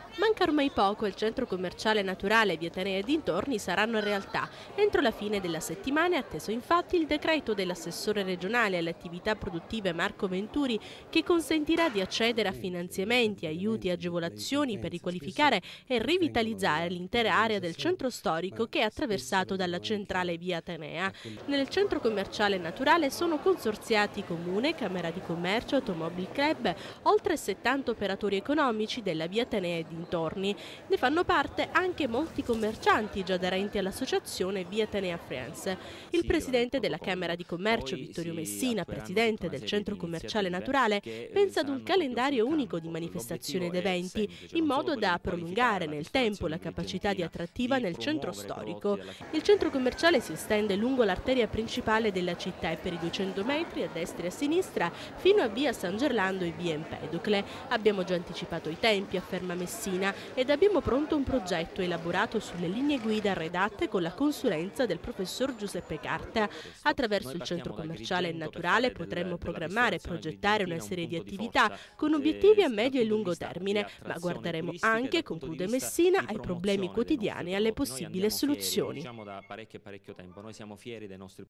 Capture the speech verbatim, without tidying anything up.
Manca ormai poco, il centro commerciale naturale Via Tenea e dintorni saranno realtà. Entro la fine della settimana è atteso infatti il decreto dell'assessore regionale alle attività produttive Marco Venturi, che consentirà di accedere a finanziamenti, aiuti e agevolazioni per riqualificare e rivitalizzare l'intera area del centro storico che è attraversato dalla centrale Via Tenea. Nel centro commerciale naturale sono consorziati Comune, Camera di Commercio, Automobile Club, oltre settanta operatori economici della Via Tenea e dintorni. Ne fanno parte anche molti commercianti già aderenti all'associazione Via Tenea Friends. Il presidente della Camera di Commercio, Vittorio Messina, presidente del centro commerciale naturale, pensa ad un calendario unico di manifestazioni ed eventi, in modo da prolungare nel tempo la capacità di attrattiva nel centro storico. Il centro commerciale si estende lungo l'arteria principale della città e per i duecento metri a destra e a sinistra fino a via San Gerlando e via Empedocle. Abbiamo già anticipato i tempi, afferma Messina, ed abbiamo pronto un progetto elaborato sulle linee guida redatte con la consulenza del professor Giuseppe Carta. Attraverso il centro commerciale naturale potremmo programmare e progettare una serie di attività con obiettivi a medio e lungo termine, ma guarderemo anche, conclude Messina, ai problemi quotidiani e alle possibili soluzioni.